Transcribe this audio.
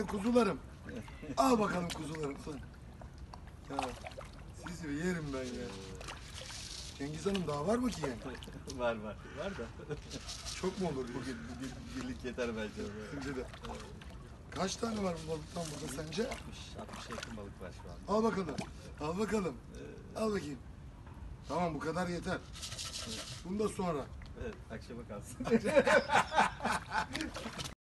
Kuzularım. Al bakalım kuzularım. Ya, sizi yerim ben ya. Cengiz Hanım daha var mı ki yani? Var var. Var da. Çok mu olur? Bugünlük yeter bence. Bence de. Kaç tane var bu balıktan burada sence? 60'a yakın balık var şu anda. Al bakalım. Al bakalım. Al bakayım. Tamam bu kadar yeter. Bunu da sonra. Evet, akşama kalsın.